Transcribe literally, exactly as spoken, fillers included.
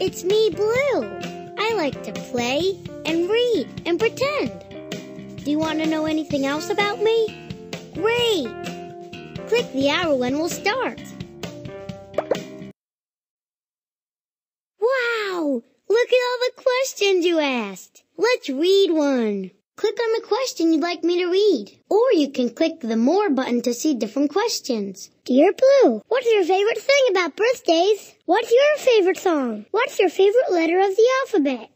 It's me, Blue. I like to play and read and pretend. Do you want to know anything else about me? Great! Click the arrow and we'll start. Wow! Look at all the questions you asked. Let's read one. Click on the question you'd like me to read. Or you can click the More button to see different questions. Dear Blue, what's your favorite thing about birthdays? What's your favorite song? What's your favorite letter of the alphabet?